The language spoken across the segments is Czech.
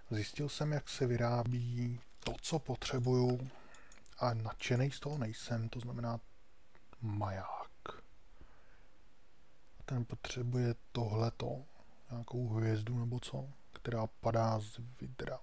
Zjistil jsem, jak se vyrábí to, co potřebuju, a nadšenej z toho nejsem, to znamená maják. Ten potřebuje tohleto, nějakou hvězdu nebo co, která padá z vidra.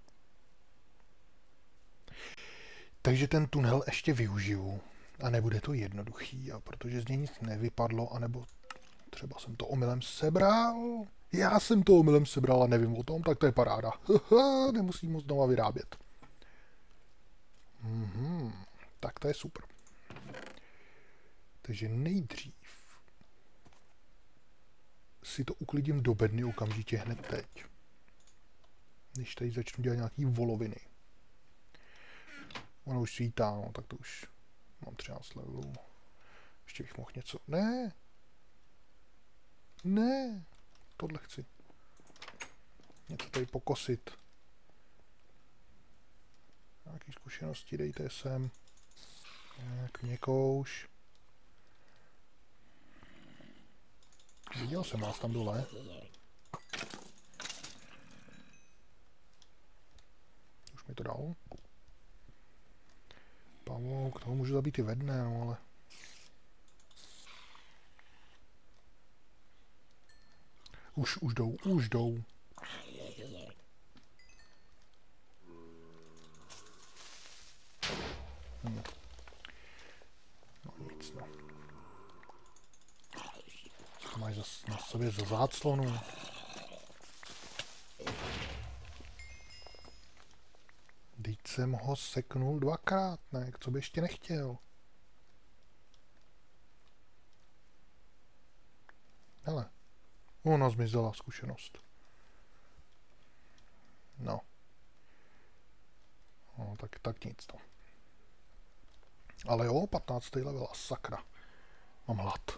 Takže ten tunel ještě využiju. A nebude to jednoduchý, a protože z něj nic nevypadlo, anebo třeba jsem to omylem sebral. Já jsem to omylem sebral a nevím o tom, tak to je paráda. Nemusím ho znova vyrábět. Tak to je super. Takže nejdřív si to uklidím do bedny okamžitě hned teď. Než tady začnu dělat nějaký voloviny. Ono už svítá, no, tak to už mám 13 levelů. Ještě bych mohl něco. Ne! Ne! Tohle chci. Něco tady pokosit. Nějaký zkušenosti dejte sem. Jak měkouš. Viděl jsem vás tam dole. Už mi to dal. Pavouk, toho můžu zabít i ve dne, no ale... Už jdou. No nic, no. Co to máš na sobě za záclonu? Teď jsem ho seknul dvakrát, ne? Co by ještě nechtěl? Hele. Ona zmizela zkušenost. No. No, tak nic to. Ale jo, 15. level a sakra. Mám hlad.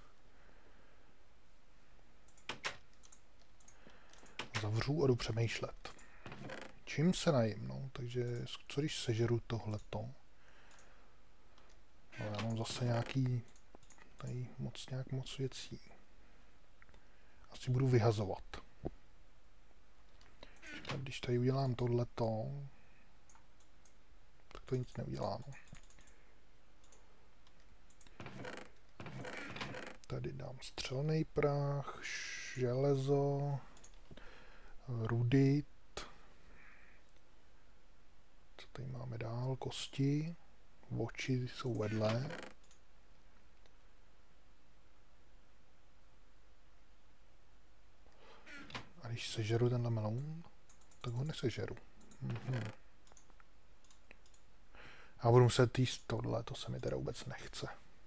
Zavřu a jdu přemýšlet. Čím se najím, no, takže co když sežeru tohleto? No, já mám zase nějaký tady nějak moc věcí. Asi budu vyhazovat. Když tady udělám tohleto, tak to nic neudělá, no. Tady dám střelný prach, železo, rudit. Co tady máme dál? Kosti. Oči jsou vedle. A když sežeru tenhle meloun, tak ho nesežeru. A budu muset jíst tohle, to se mi teda vůbec nechce.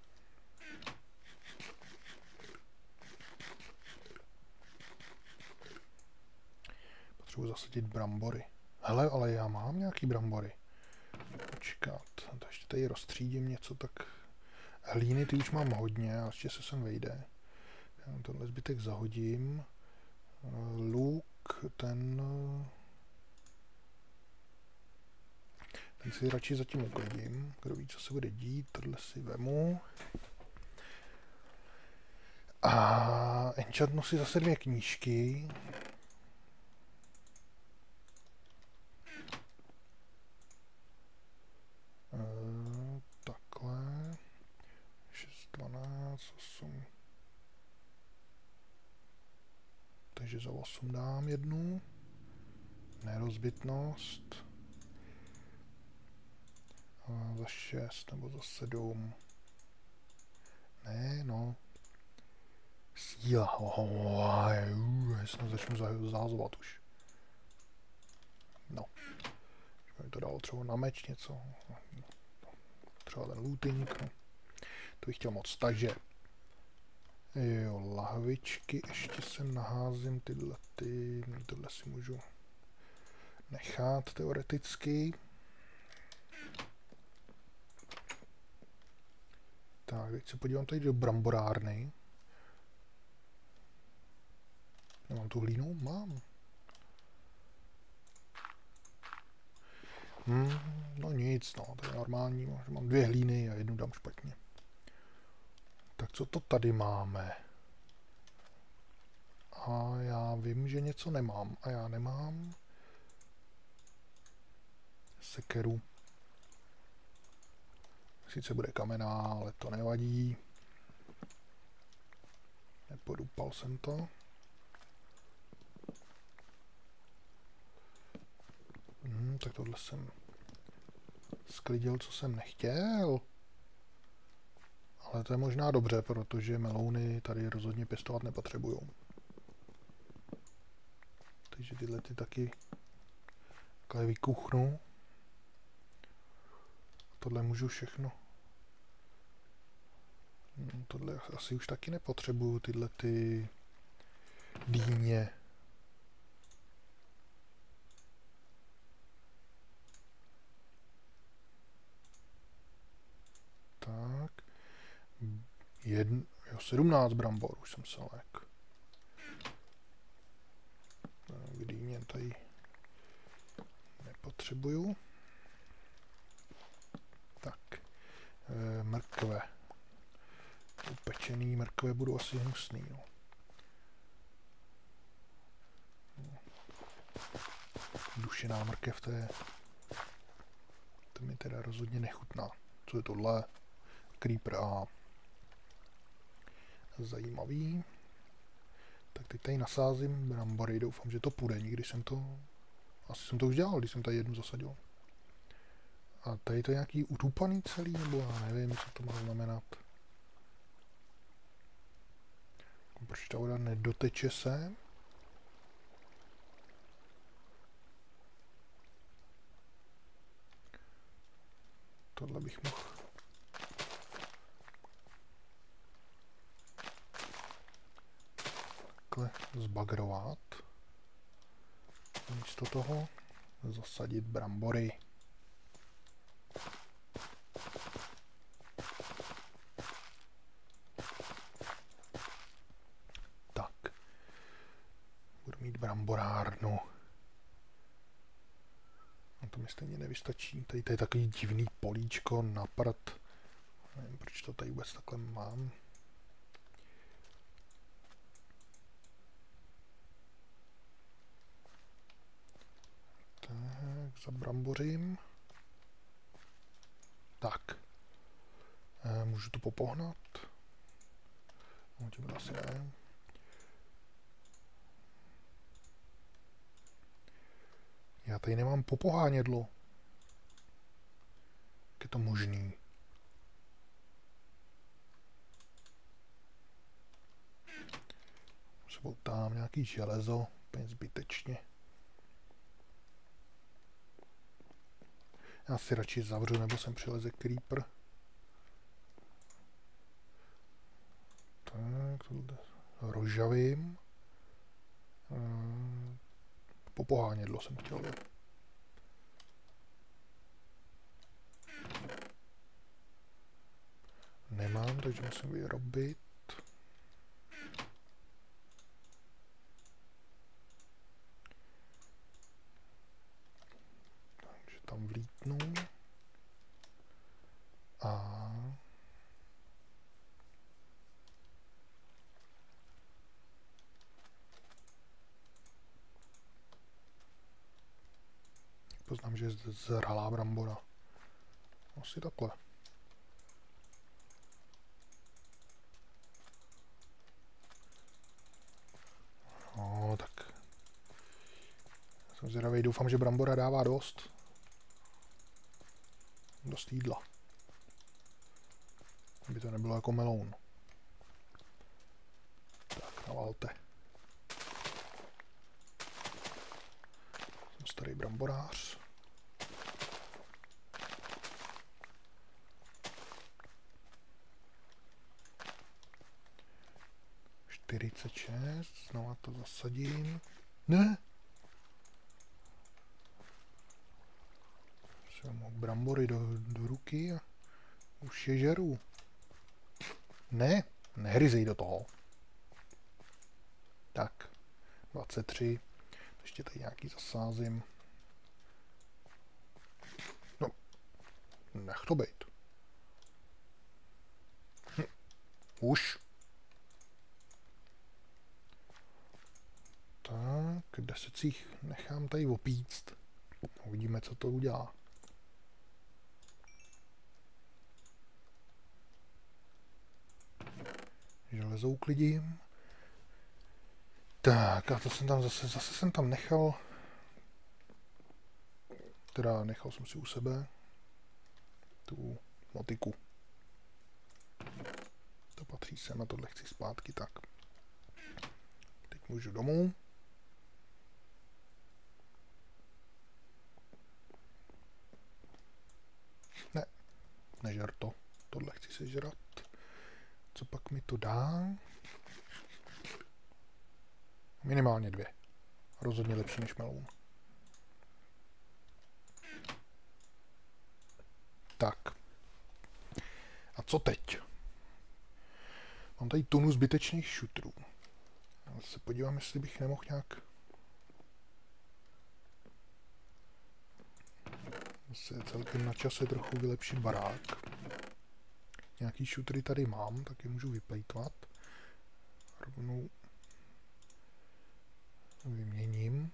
Potřebuji zasadit brambory. Hele, ale já mám nějaký brambory. Počkat, ještě tady rozstřídím něco, tak hlíny ty už mám hodně, a ještě se sem vejde. Já tenhle zbytek zahodím. Luk, ten si radši zatím uklidím. Kdo ví, co se bude dít, tohle si vemu. A enchantnu si zase 2 knížky. Takhle. 6, 12, 8. Takže za 8 dám jednu. Nerozbitnost. A za 6 nebo za 7. Ne, no. Síla. Já snad začnu zázovat už. No. Už mi to dalo třeba na meč něco. Třeba ten looting. No. To bych chtěl moc. Takže. Jo, lahvičky. Ještě sem naházím tyhle. Tohle si můžu nechat teoreticky. Tak, teď se podívám tady do bramborárny. Nemám tu hlínu? Mám. No nic, no, to je normální. Mám 2 hlíny a 1 dám špatně. Tak co to tady máme? A já vím, že něco nemám. A já nemám sekeru. Sice bude kamenná, ale to nevadí. Nepodupal jsem to. Tak tohle jsem sklidil, co jsem nechtěl. Ale to je možná dobře, protože melouny tady rozhodně pěstovat nepotřebují. Takže tyhle ty taky takhle vykuchnu. Tohle můžu všechno. Tohle asi už taky nepotřebuju, tyhle ty dýně. Tak. 17 brambor, už jsem se lék. Dýně tady nepotřebuju. Tak. Mrkve. Upečený mrkve budou asi hnusný. No. Dušená mrkev, to mi teda rozhodně nechutná. Co je tohle? Creeper A. Zajímavý. Tak teď tady nasázím brambory, doufám, že to půjde. Nikdy jsem to... Asi jsem to už dělal, když jsem tady jednu zasadil. A tady to je nějaký utupaný celý, nebo já nevím, co to má znamenat. Proč ta voda nedoteče sem? Tohle bych mohl takhle zbagrovat. Místo toho zasadit brambory. Tak. Budu mít bramborárnu. No to mi stejně nevystačí. Tady je takový divný políčko na prd. Nevím, proč to tady vůbec takhle mám. Tak, zabrambořím. Tak. Můžu to popohnat? No, tím asi ne. Já tady nemám popohánědlo. Jak je to možný? Sebou tam nějaký železo, úplně zbytečně. Já si radši zavřu, nebo sem přileze creeper. Tak, tohle rozžavím. Popohánědlo jsem chtěl. Nemám, takže musím vyrobit. Takže tam vlítnu. A poznám, že je zralá brambora. Asi takhle. No, tak. Jsem zvědavý, doufám, že brambora dává dost. Dost jídla. Aby to nebylo jako meloun. Tak, navalte. Jsem starý bramborář. Znova to zasadím. Ne! Jsem brambory do ruky a už je žeru. Ne, nehryzej do toho. Tak, 23. Ještě tady nějaký zasázím. No, nech to bejt. Už. Tak, 10 nechám tady opíct. Uvidíme, co to udělá. Železo uklidím. Tak, a to jsem tam zase jsem tam nechal. Teda nechal jsem si u sebe tu motiku. To patří sem a tohle chci zpátky, tak. Teď můžu domů. Ne, nežer to. Tohle chci sežrat. Co pak mi to dá? Minimálně 2. Rozhodně lepší než meloun. Tak. A co teď? Mám tady tunu zbytečných šutrů. Já se podívám, jestli bych nemohl nějak... Zase je celkem na čase trochu vylepšit barák. Nějaký šutry tady mám, tak je můžu vyplejtvat. Rovnou vyměním.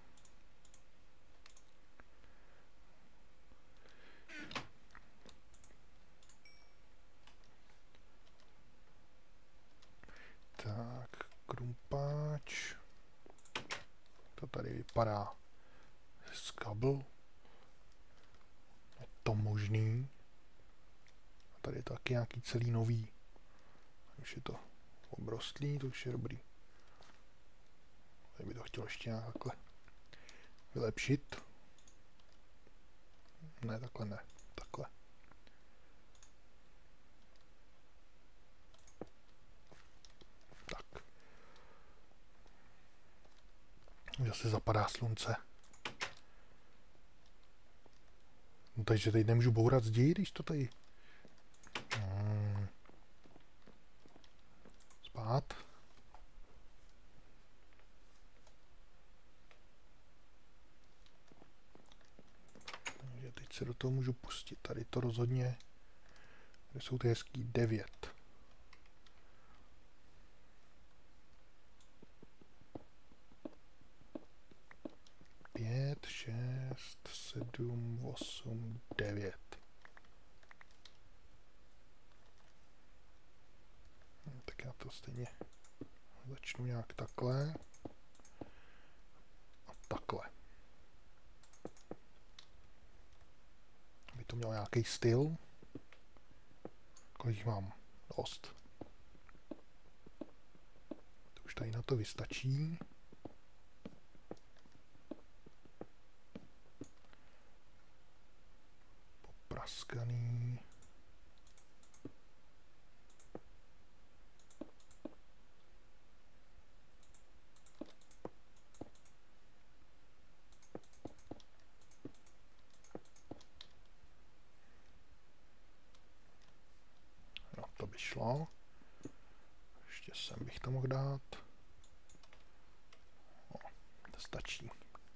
Tak, krumpáč. To tady vypadá skabl. Je to možný. A tady je taky nějaký celý nový. Už je to obrostlý, to už je dobrý. Tady by to chtěl ještě nějak takhle vylepšit. Ne, takhle ne. Takhle. Tak. Zase zapadá slunce. No, takže teď nemůžu bourat zdi, když to tady... Spát. Takže teď se do toho můžu pustit. Tady to rozhodně... Kde jsou ty hezký 9. Pět, 6, 7, 8, 9. Tak já to stejně začnu nějak takhle a takhle. Aby to mělo nějaký styl. Kolik mám? Dost. To už tady na to vystačí. Popraskaný. To by šlo. Ještě sem bych to mohl dát. No, to stačí.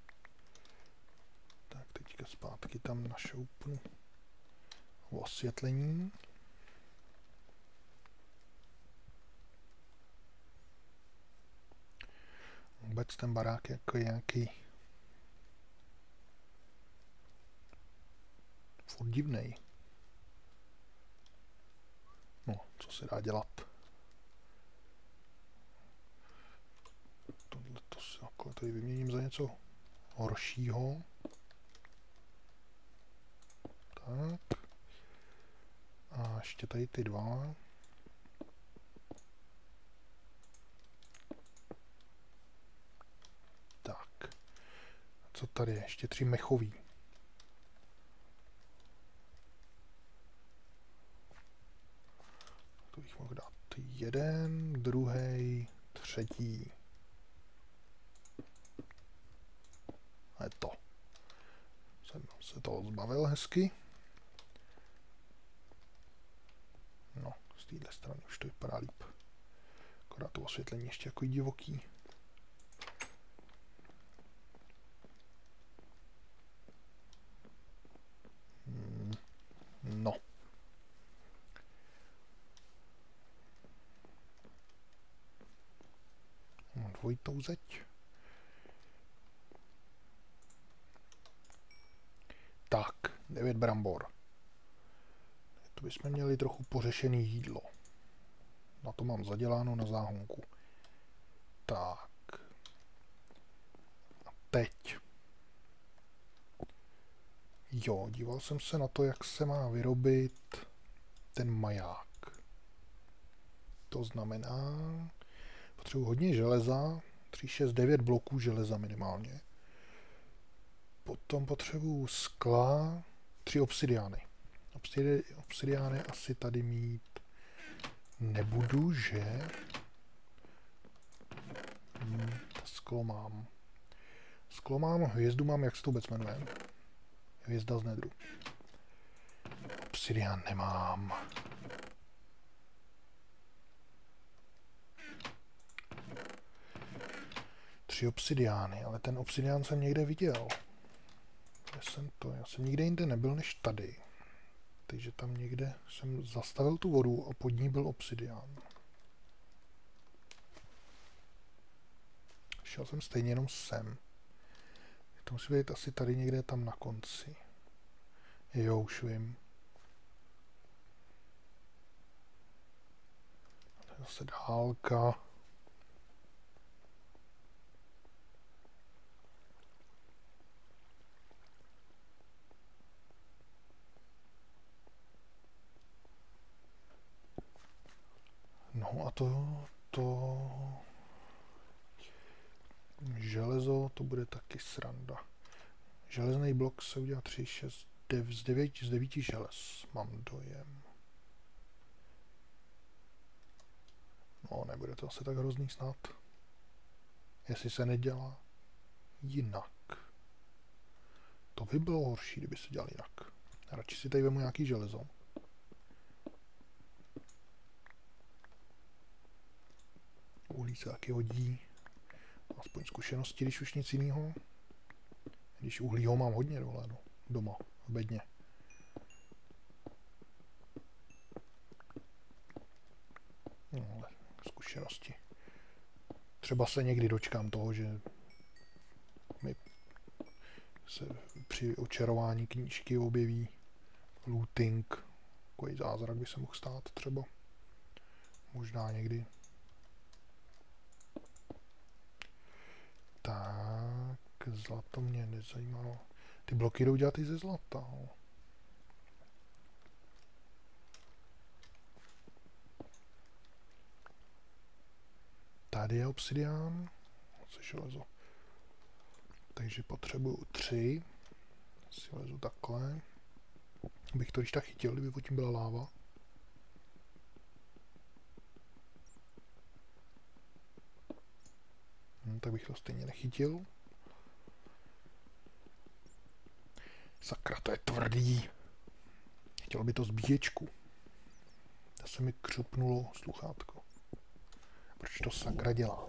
Tak teďka zpátky tam našoupnu osvětlení. Vůbec ten barák jako nějaký furt divnej. No, co se dá dělat? Tohle to si takhle tady vyměním za něco horšího. Tak. A ještě tady ty dva. Tak. A co tady je? Ještě 3 mechový. To bych mohl dát jeden, druhý, třetí. A je to. Jsem se toho zbavil hezky. No, z téhle strany už to vypadá líp. Akorát to osvětlení ještě jako divoký. No. Dvojitou zeď. Tak, 9 brambor. To bychom měli trochu pořešený jídlo. Na to mám zaděláno na záhonku. Tak. A teď. Jo, díval jsem se na to, jak se má vyrobit ten maják. To znamená, potřebuji hodně železa, 3, 6, 9 bloků železa minimálně. Potom potřebuji skla, 3 obsidiány. Obsidiány asi tady mít nebudu, že? Sklo mám. Sklo mám, hvězdu mám, jak se to vůbec jmenuje? Hvězda z nedru. Obsidián nemám. Tři obsidiány, ale ten obsidián jsem někde viděl. Já jsem nikde jinde nebyl než tady. Takže tam někde jsem zastavil tu vodu a pod ní byl obsidián. Šel jsem stejně jenom sem. To musí být asi tady někde tam na konci. Jo, už vím. To je zase dálka. No a to železo, to bude taky sranda. Železný blok se udělá 3, 6, 9, z 9 želez, mám dojem. No, nebude to asi tak hrozný snad. Jestli se nedělá jinak. To by bylo horší, kdyby se dělal jinak. Radši si tady vemu nějaký železo. Uhlí se taky hodí. Aspoň zkušenosti, když už nic jiného. Když uhlí ho mám hodně dole, no, doma, v bedně. No, ale zkušenosti. Třeba se někdy dočkám toho, že mi se při očarování knížky objeví looting. Takový zázrak by se mohl stát třeba. Možná někdy. Tak, zlato mě nezajímalo. Ty bloky jdou dělat i ze zlata. No. Tady je obsidián. Co železo. Takže potřebuju 3. Si lezu takhle. Bych to když tak chytil, kdyby pod tím byla láva. Tak bych to stejně nechytil. Sakra, to je tvrdý. Chtělo by to zbíječku. To se mi křupnulo sluchátko. Proč to sakra dělá?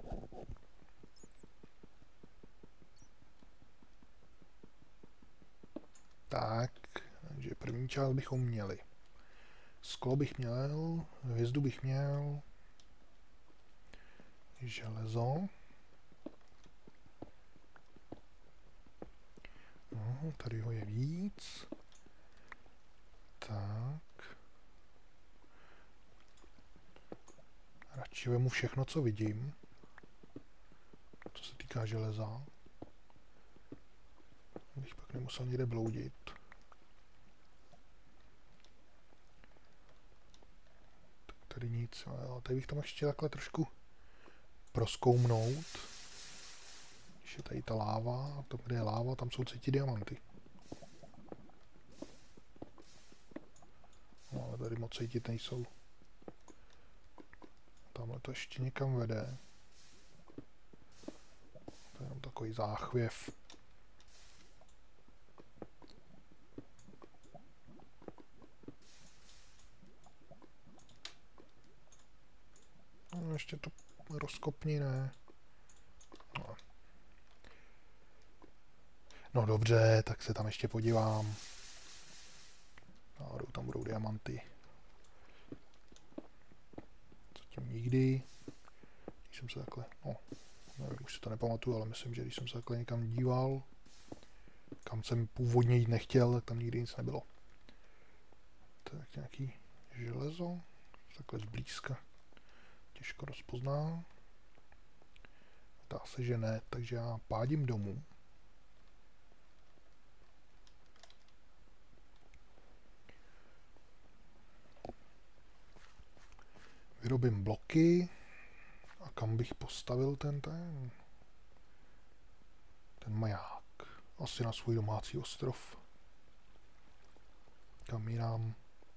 Tak, takže první část bychom měli. Sklo bych měl, hvězdu bych měl, železo. No, tady ho je víc. Tak. Radši vemu všechno, co vidím. Co se týká železa. Bych pak nemusel někde bloudit. Tak tady nic, ale tady bych tam ještě takhle trošku prozkoumnout. Když je tady ta láva, a to, kde je láva, tam jsou cítit diamanty. No, ale tady moc cítit nejsou. Tamhle to ještě někam vede. To je jenom takový záchvěv. No, ještě to rozkopni, ne? No. No dobře, tak se tam ještě podívám. No, tam budou diamanty. Zatím nikdy. Když jsem se takhle, no, nevím, už si to nepamatuju, ale myslím, že když jsem se takhle někam díval, kam jsem původně jít nechtěl, tak tam nikdy nic nebylo. Tak nějaký železo, takhle zblízka. těžko rozpozná. Zdá se, že ne, takže já pádím domů. Vyrobím bloky. A kam bych postavil ten maják? Asi na svůj domácí ostrov. Kam jinam?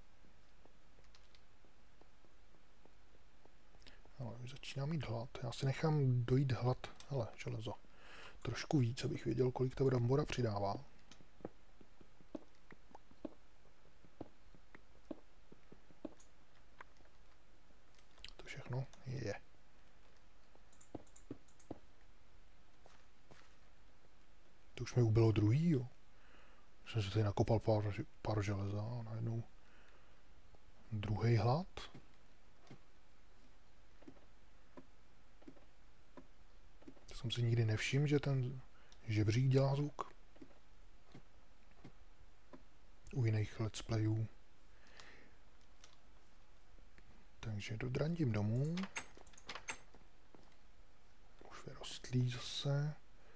Ale už začínám mít hlad. Já si nechám dojít hlad. Hele, železo. Trošku víc, abych věděl, kolik ta brambora přidává. To všechno je. To už mi ubylo druhý, jo. Jsem si tady nakopal pár železa a najednou druhý hlad. Jsem si nikdy nevšiml, že ten žebřík dělá zvuk. U jiných let's playů. Takže dodrandím domů. Už vyrostlý zase.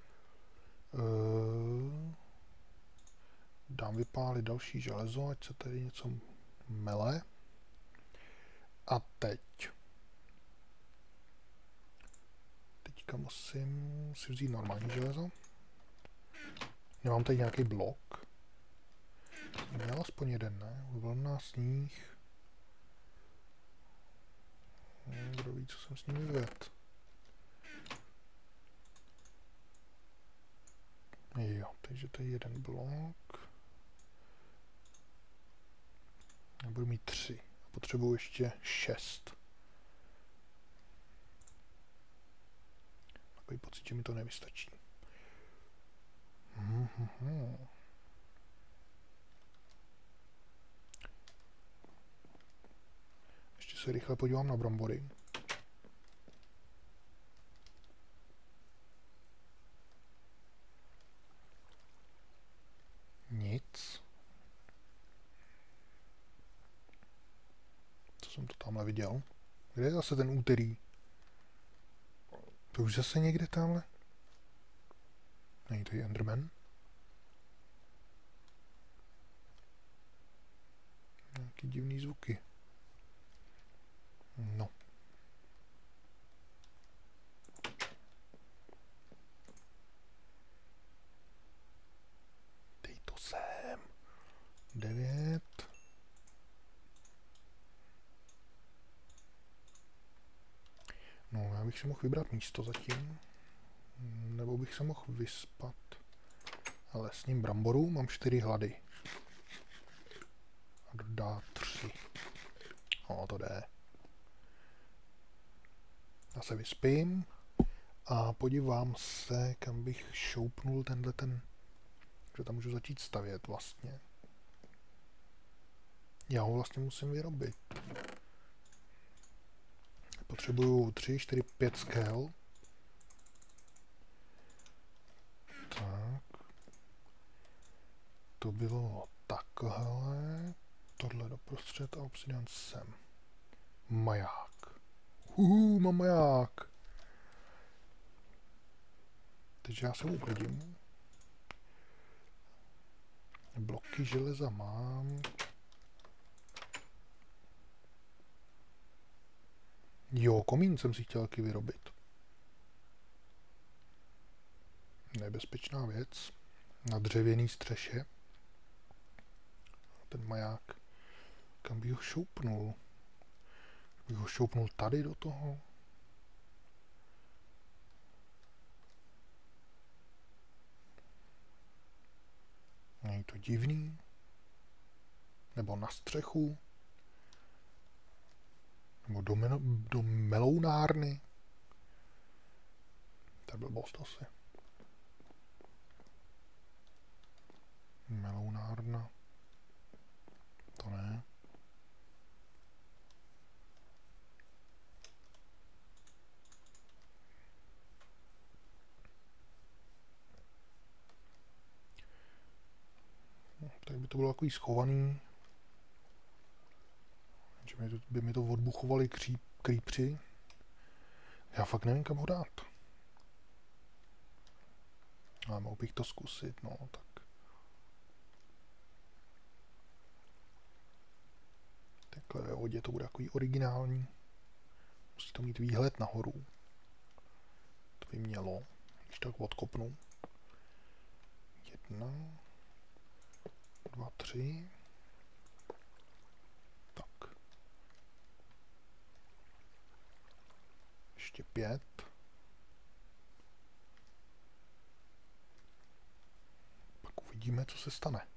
Dám vypálit další železo, ať se tady něco mele. A teďka musím si vzít normální železo. Nemám tady nějaký blok. Měl aspoň jeden, ne? Vlna, sníh. Kdo ví, co jsem s ním vyvedl. Jo, takže to je jeden blok. Já budu mít 3. Potřebuji ještě 6. Takový pocit, že mi to nevystačí. Ještě se rychle podívám na brambory. Nic. Co jsem to tamhle viděl? Kde je zase ten úterý? To už zase někde tamhle? Není to Enderman? Nějaký divný zvuky. No. Dej to sem. 9. No, já bych si mohl vybrat místo zatím. Nebo bych se mohl vyspat. Ale s ním bramboru mám 4 hlady. A dodá 3. No, to jde. Já se vyspím a podívám se, kam bych šoupnul že tam můžu začít stavět vlastně. Já ho vlastně musím vyrobit. Potřebuju 3, 4, 5 skel. Tak. To bylo takhle. Tohle doprostřed a obsidian sem. Maják. Mám maják. Takže já se uklidím. Bloky železa mám. Jo, komín jsem si chtěl taky vyrobit. Nebezpečná věc. Na dřevěný střeše. Ten maják. Kam bych ho šoupnul? Bych ho šoupnul tady do toho? Není to divný? Nebo na střechu? Nebo do melounárny? To je blbost asi. Melounárna. To ne. No, tak by to bylo takový schovaný. Že by mi to odbuchovali creepři. Já fakt nevím, kam ho dát. Ale mohl bych to zkusit, no, tak. Takhle ve vodě to bude takový originální. Musí to mít výhled nahoru. To by mělo, když tak odkopnu. 1, 2, 3. Tak. Ještě 5. Pak uvidíme, co se stane.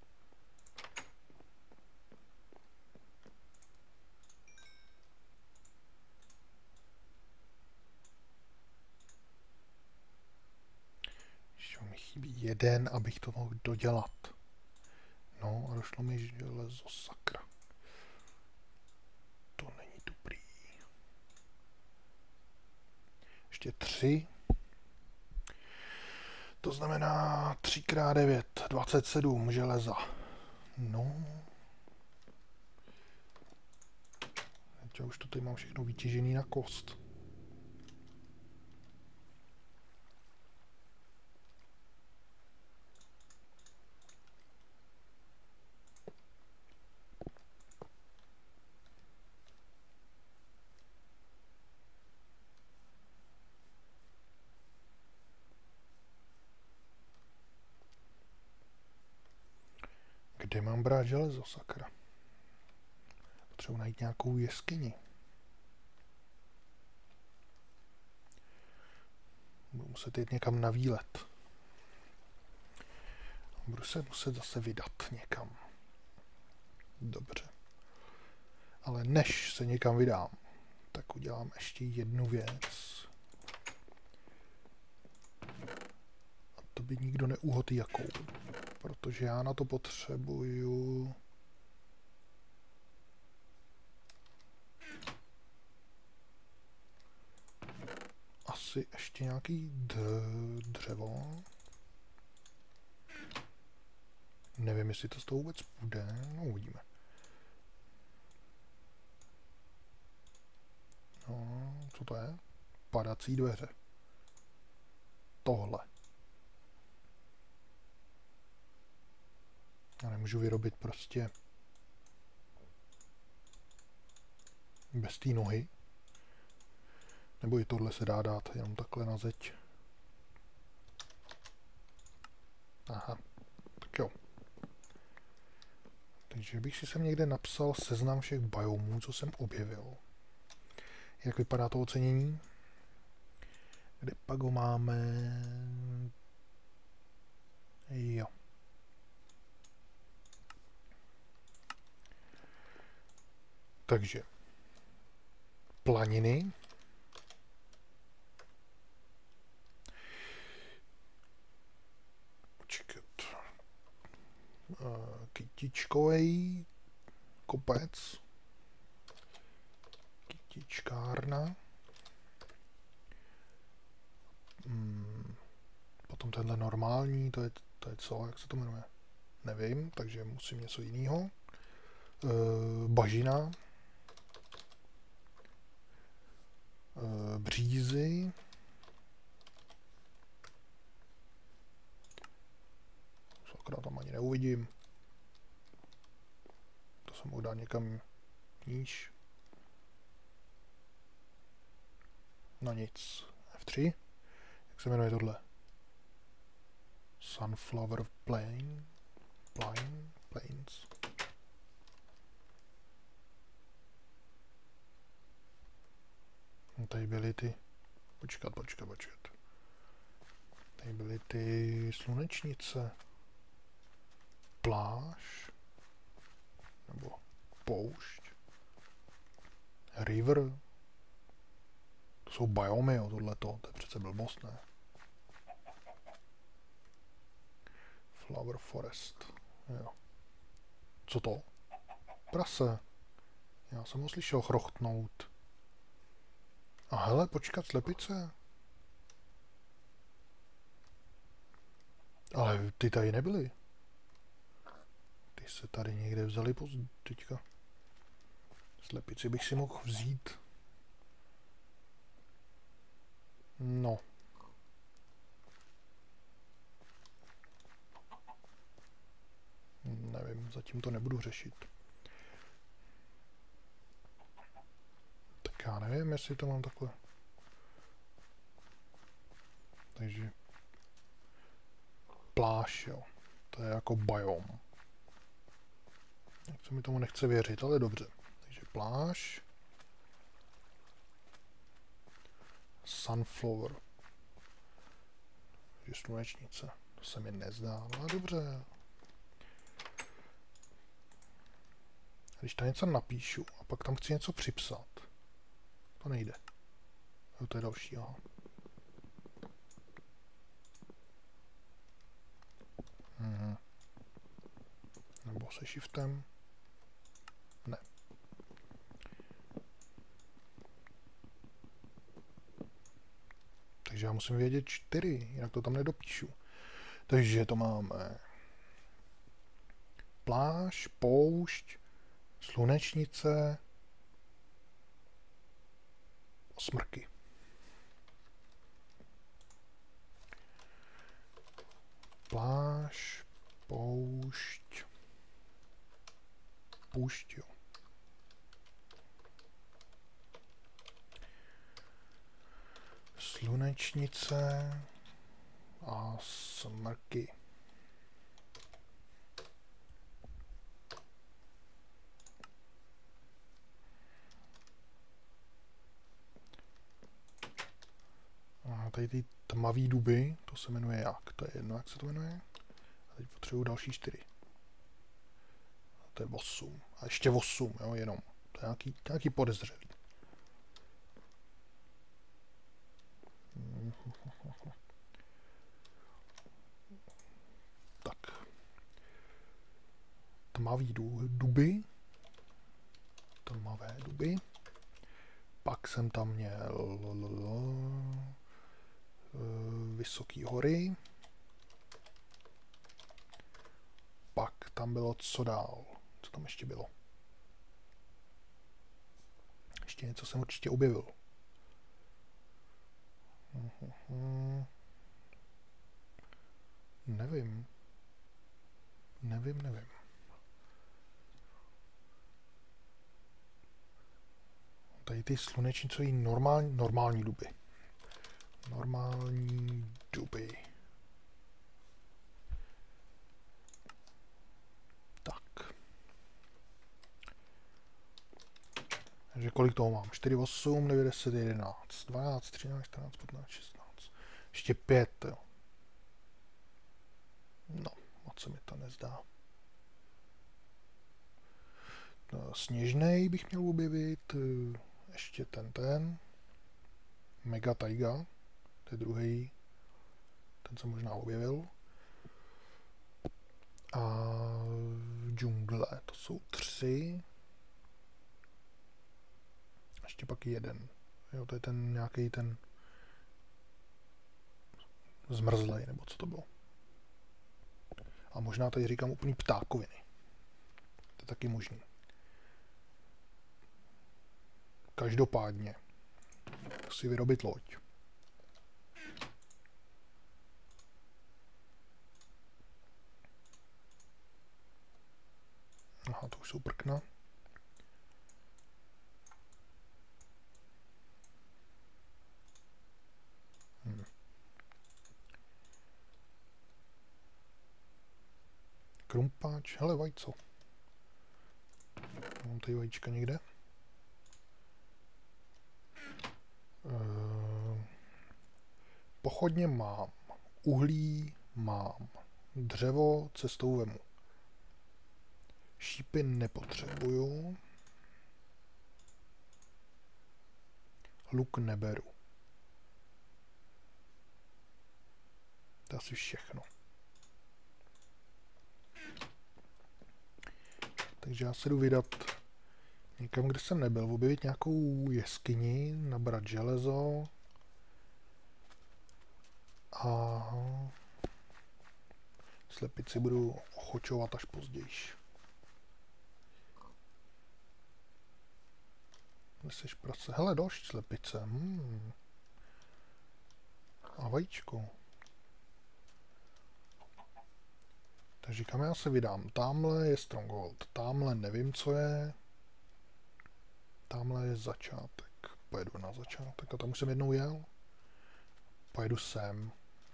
Ještě mi chybí jeden, abych to mohl dodělat. No a došlo mi železo, sakra. To není dobrý. Ještě 3. To znamená 3x9, 27 železa. No. Já už to tady mám všechno vytěžený na kost. Kde mám brát železo, sakra? Potřebuji najít nějakou jeskyni. Budu muset jít někam na výlet. Budu se muset zase vydat někam. Dobře. Ale než se někam vydám, tak udělám ještě jednu věc. A to by nikdo neuhodl jakou. Protože já na to potřebuju... asi ještě nějaký dřevo. Nevím, jestli to z toho vůbec půjde. No, uvidíme. No, co to je? Padací dveře. Tohle. Já nemůžu vyrobit prostě bez té nohy. Nebo i tohle se dá dát jenom takhle na zeď. Aha, tak jo. Takže bych si sem někde napsal seznam všech biomů, co jsem objevil. Jak vypadá to ocenění? Kde pak ho máme? Jo. Takže planiny. Počkat. Kytičkovej kopec. Kytičkárna. Potom tenhle normální, to je co, jak se to jmenuje? Nevím, takže musím něco jiného. Bažina. Břízy. Sakra, tam ani neuvidím. To jsem mohl dát někam níž. No nic. F3. Jak se jmenuje tohle? Sunflower Plains. No, tady byly ty... Počkat. Tady byly ty slunečnice. Pláž. Nebo poušť. River. To jsou biomy, jo, tohleto. To je přece blbost, ne? Flower Forest. Jo. Co to? Prase. Já jsem ho slyšel chrochtnout. A hele, počkat, slepice. Ale ty tady nebyly. Ty se tady někde vzali teďka. Slepici bych si mohl vzít. No. Nevím, zatím to nebudu řešit. Tak já nevím, jestli to mám takhle. Takže pláž, jo. To je jako biom. Jak se mi tomu nechce věřit, ale dobře. Takže pláž. Sunflower. Takže slunečnice. To se mi nezdá, no dobře. Když tam něco napíšu a pak tam chci něco připsat, to nejde. Jo, to je další, aha. Nebo se shiftem. Ne. Takže já musím vědět 4, jinak to tam nedopíšu. Takže to máme pláž, poušť, slunečnice, smrky. Pláž, poušť, jo. Slunečnice a smrky. A tady ty tmavý duby, to se jmenuje jak? To je jedno, jak se to jmenuje. A teď potřebuji další 4. A to je 8. A ještě 8, jo, jenom. To je nějaký podezřelý. Tak. Tmavý duby. Tmavé duby. Pak jsem tam měl vysoký hory. Pak tam bylo co dál? Co tam ještě bylo? Ještě něco jsem určitě objevil. Nevím. Tady ty slunečnicové normální duby. Normální duby. Tak. Takže kolik toho mám? 4, 8, 9, 10, 11, 12, 13, 14, 15, 16. Ještě 5, jo. No, moc se mi to nezdá. No, sněžnej bych měl objevit. Ještě ten. Mega Taiga. To je druhý. Ten jsem možná objevil. A džungle. To jsou 3. Ještě pak 1. Jo, to je ten nějaký ten zmrzlej, nebo co to bylo. A možná tady říkám úplný ptákoviny. To je taky možný. Každopádně. Si vyrobit loď. Aha, to už jsou prkna. Krumpáč, hele vajco. Mám tady vajíčka někde? Pochodně mám. Uhlí mám. Dřevo cestou vemu. Šípy nepotřebuju. Luk neberu. To je asi všechno. Takže já se jdu vydat někam, kde jsem nebyl. Objevit nějakou jeskyni, nabrat železo. A slepici budu ochočovat až později. Neseš prase. Hele, došť slepice. A vajíčko. Takže kam já se vydám? Tamhle je Stronghold. Tamhle nevím, co je. Tamhle je začátek. Pojedu na začátek. A tam už jsem jednou jel. Pojedu sem.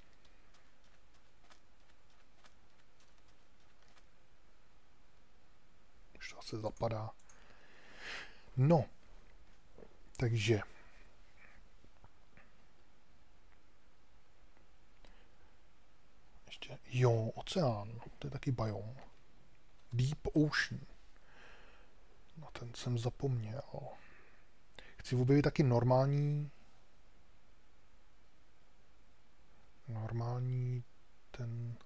Už to asi zapadá. No. Takže. Ještě. Jo, oceán. To je taky biom. Deep Ocean. Na ten jsem zapomněl. Chci objevit taky normální ten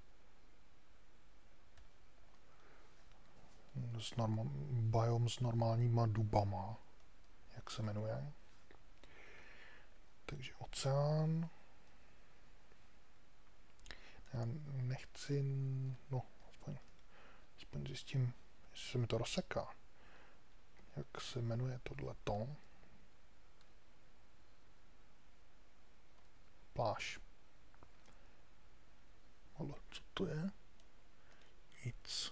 biom s normálníma dubama. Jak se jmenuje? Takže oceán. Já nechci, no, aspoň zjistím, jestli se mi to rozseká. Jak se jmenuje tohleto? Pláž. Ale co to je? Nic.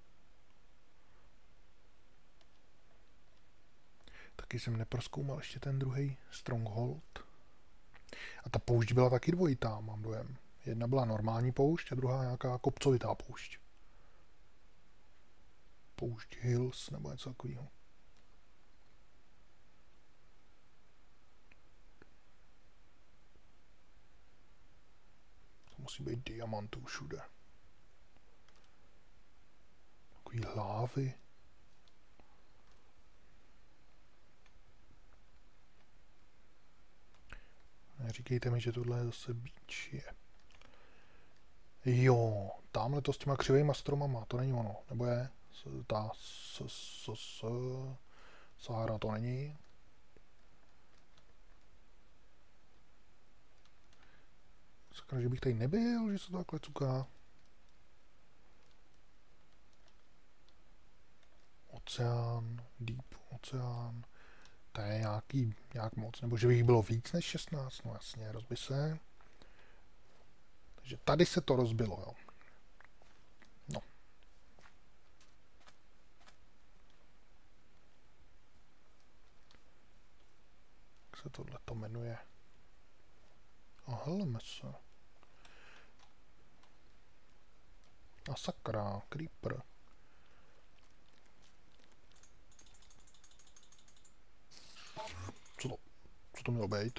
Taky jsem neprozkoumal ještě ten druhý Stronghold. A ta poušť byla taky dvojitá, mám dojem. Jedna byla normální poušť a druhá nějaká kopcovitá poušť. Poušť Hills nebo něco takového. To musí být diamantů všude. Takový lávy. Neříkejte mi, že tohle je zase beach je. Jo, tamhle to s těma křivejma stromama, to není ono, nebo je? Ta Sahara to není. Sakra, že bych tady nebyl, že se to takhle cuká. Oceán, deep oceán. To je nějak moc, nebo že bych bylo víc než 16, no jasně, rozbi se. Takže tady se to rozbilo, jo. No. Jak se tohleto jmenuje? HLMS. A sakra, creeper. Co to mělo být?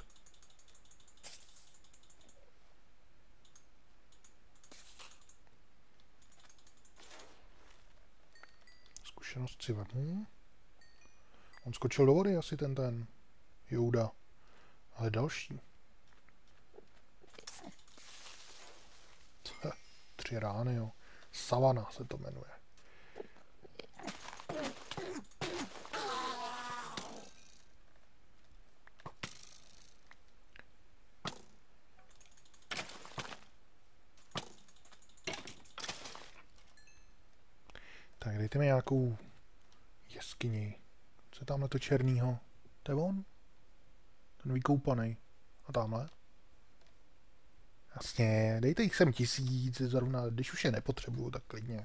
Zkušenost si vemu. On skočil do vody asi ten Jouda. Ale další. 3 rány, jo. Savana se to jmenuje. Tak dejte mi nějakou jeskyni. Co je tamhle to černýho? To je on? Ten vykoupaný. A tamhle? Jasně, dejte jich sem 1000, zrovna, když už je nepotřebuju, tak klidně.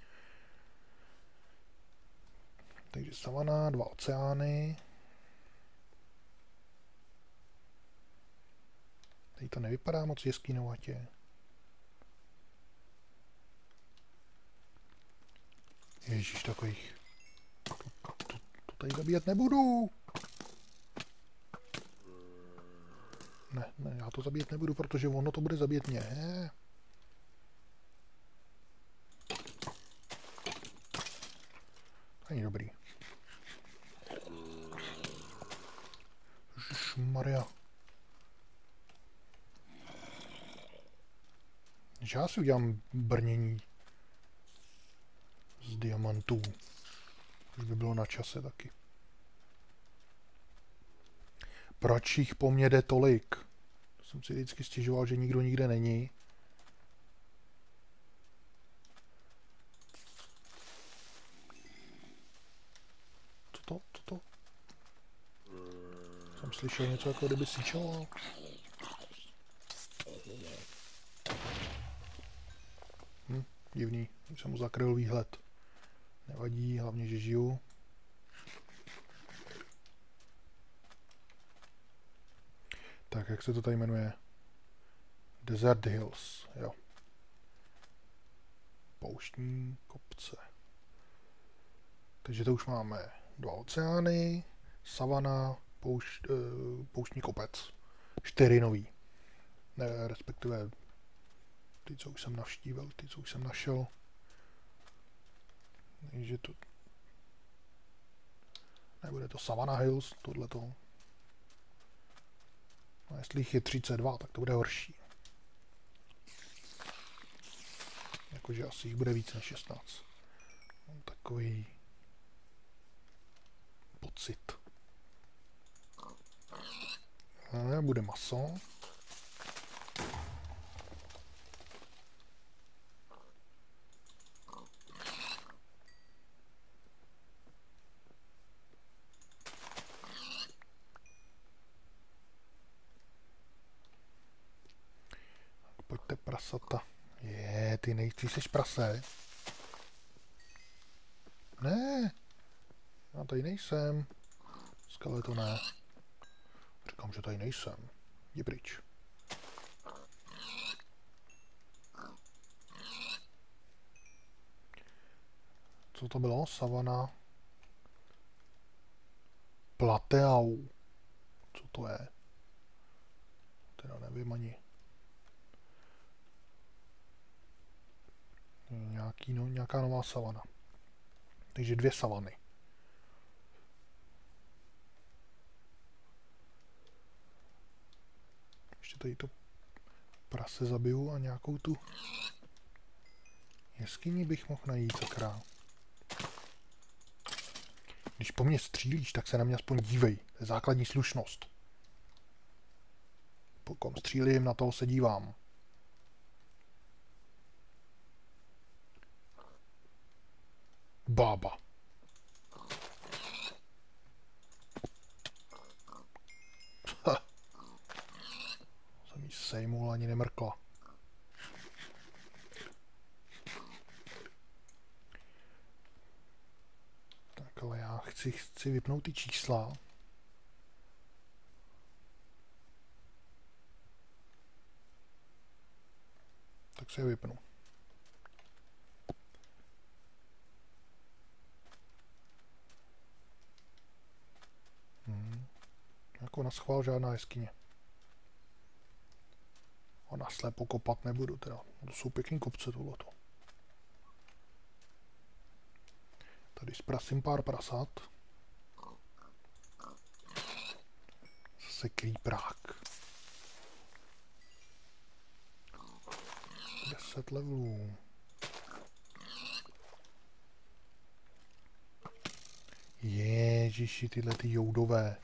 Takže savana, 2 oceány. Tady to nevypadá moc jeskynovatě. Ježíš, takových. To tady zabíjet nebudu. Ne, já to zabíjet nebudu, protože ono to bude zabíjet mě. To není dobrý. Ježišmarja. Že já si udělám brnění z diamantů. Už by bylo na čase taky. Proč jich po mně jde tolik? Jsem si vždycky stěžoval, že nikdo nikde není. Co to? Jsem slyšel něco, jako kdyby syčoval. Divný, když jsem mu zakryl výhled. Nevadí, hlavně, že žiju. Tak, jak se to tady jmenuje? Desert Hills, jo. Pouštní kopce. Takže to už máme 2 oceány, savana, pouštní kopec. 4 nový. Ne, respektive ty, co už jsem navštívil, ty, co už jsem našel. Takže to... Nebude to Savannah Hills, tohleto. A jestli jich je 32, tak to bude horší. Jakože asi jich bude víc než 16. Mám takový pocit. Bude maso. Pojďte prasata. Ty seš prase. Ne. Já tady nejsem. Skeleto ne. Říkám, že tady nejsem. Jdi pryč. Co to bylo? Savana. Plateau. Co to je? Teda nevím ani. Nějaká nová savana. Takže 2 savany. Ještě tady to prase zabiju a nějakou tu jeskyni bych mohl najít, sakra. Když po mně střílíš, tak se na mě aspoň dívej. To je základní slušnost. Pokud střílím, na toho se dívám. Bába. Jsem jí sejmul, ani nemrkla. Tak ale já chci vypnout ty čísla. Tak si je vypnu. Jako na schvál žádná jeskyně. A naslepo kopat nebudu teda. To jsou pěkný kopce tohleto. Tady zprasím pár prasat. Zase creeprák. 10 levelů. Ježiši, tyhle ty joudové.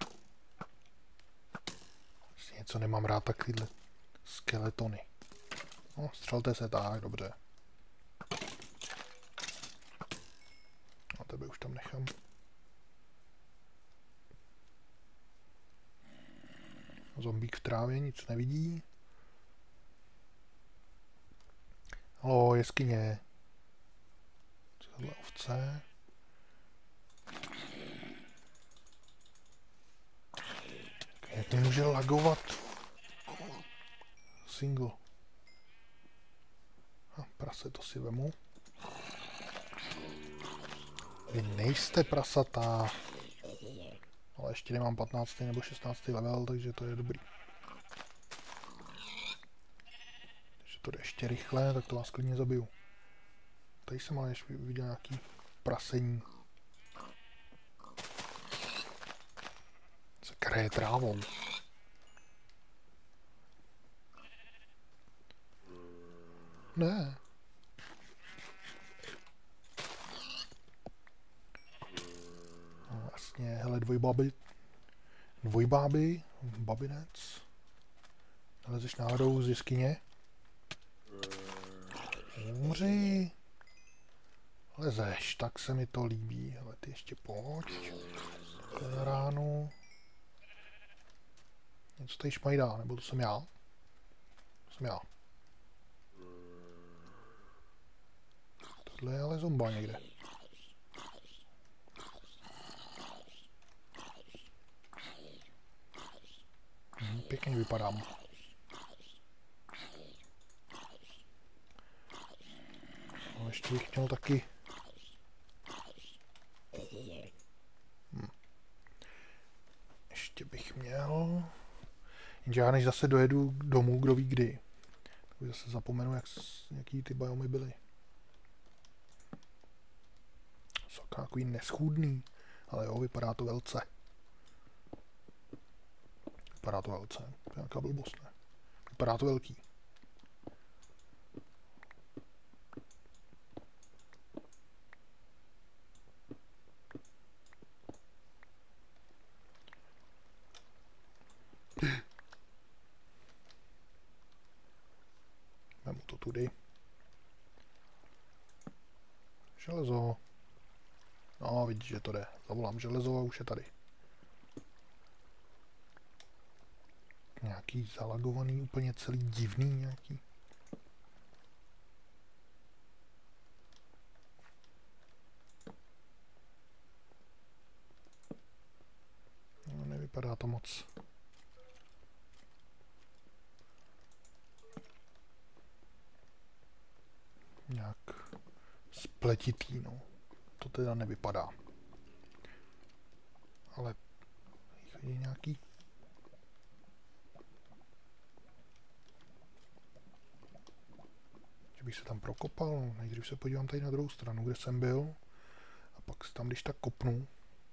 Něco nemám rád, tak tyhle skeletony. No, střelte se tak, dobře. A tebe už tam nechám. Zombík v trávě, nic nevidí. Halo, jeskyně. Tohle ovce. Jak může lagovat? Single. A prase to si vemu. Vy nejste prasatá. Ale ještě nemám 15. nebo 16. level, takže to je dobrý. Takže to jde ještě rychle, tak to vás klidně zabiju. Tady jsem ale ještě viděl nějaký prasení. Se kraje trávou. Ne. No, vlastně, hele, dvojbáby, babinec. Nalezeš náhodou z jeskyně? Umři. Lezeš, tak se mi to líbí. Ale ty ještě pojď. To je na ránu. Něco tady šmajdá, nebo to jsem já? To jsem já. Tohle je ale zomba někde. Pěkně vypadám. No, ještě bych měl taky... Ještě bych měl... Jenže já než zase dojedu domů, kdo ví kdy. Tak zase zapomenu, jaký ty biomy byly. Jsou takový neschůdný. Ale jo, vypadá to velce. Vypadá to velce. To je nějaká blbost, ne? Vypadá to velký. Vemu to tudy. Železo. No, vidíš, že to jde. Zavolám železo a už je tady. Nějaký zalagovaný, úplně celý divný nějaký. No, nevypadá to moc. Nějak spletitý, no. To teda nevypadá. Ale je nějaký... Že bych se tam prokopal. Nejdřív se podívám tady na druhou stranu, kde jsem byl. A pak se tam když tak kopnu.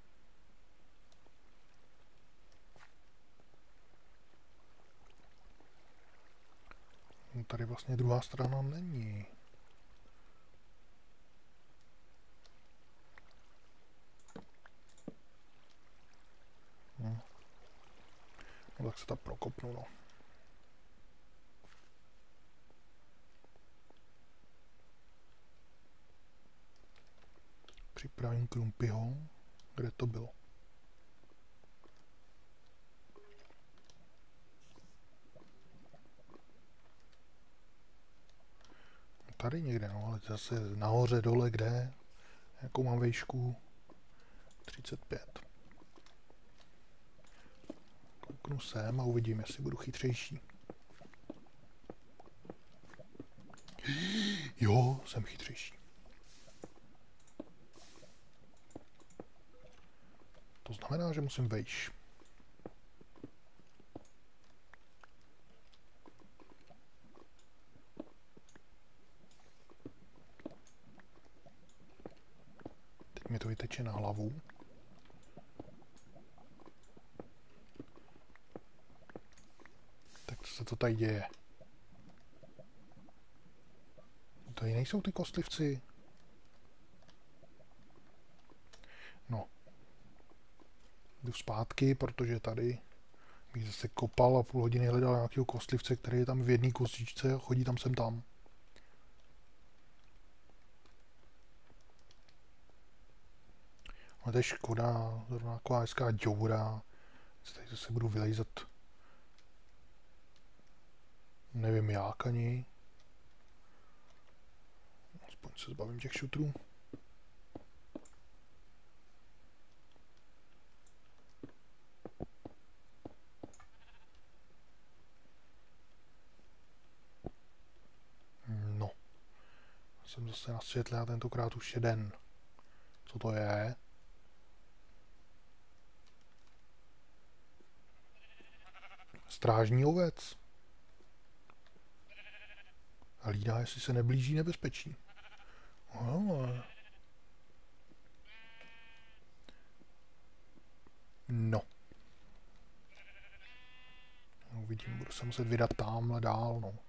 No, tady vlastně druhá strana není. No tak se tam prokopnu, no. Připravím Krumpyho. Kde to bylo? Tady někde, no, ale zase nahoře, dole, kde? Jakou mám výšku? 35. Kouknu sem a uvidím, jestli budu chytřejší. Jo, jsem chytřejší. To znamená, že musím vejš. Teď mi to vyteče na hlavu. Tak co se to tady děje? Tady nejsou ty kostlivci. No. Jdu zpátky, protože tady bych zase kopal a půl hodiny hledal nějakého kostlivce, který je tam v jedné kostičce a chodí tam sem tam. Ale to je škoda, zrovna taková hezká děura. Tady zase budu vylejzat. Nevím jak ani. Aspoň se zbavím těch šutrů. No. Jsem zase na světle a tentokrát už jeden. Co to je? Strážní ovec. Hlídá, jestli se neblíží nebezpečí. No. Uvidím, budu se muset vydat tamhle dál, no.